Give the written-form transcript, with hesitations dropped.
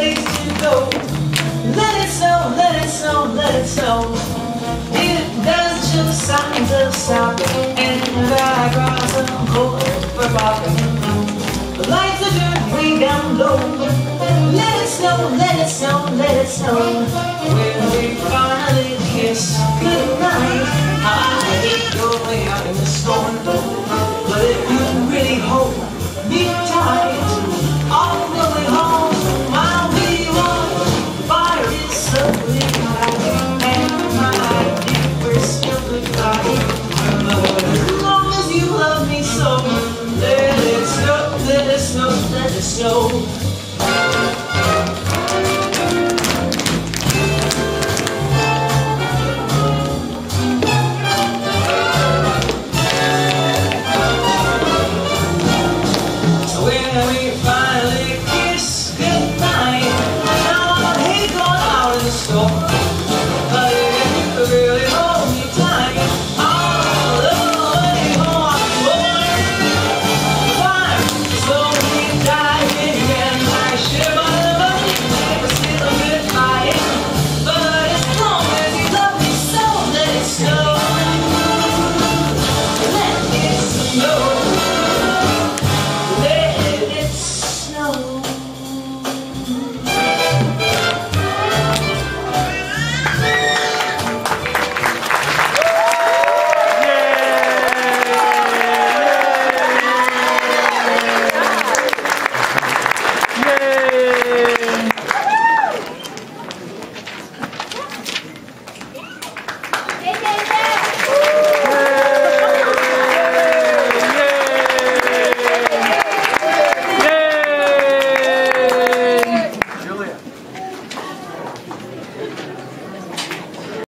place to go. Let it snow, let it snow, let it snow. It doesn't show signs of stopping, and the eyebrows are cold for popping. The lights are turned way down low. Let it snow, let it snow, let it snow. When we finally kiss goodnight, I hate going out in the storm, but if you really hold me tight, all the way home I'll be on. Fire is slowly high, and my dear, still goodbye. But as long as you love me so, let it snow, let it snow, let it snow.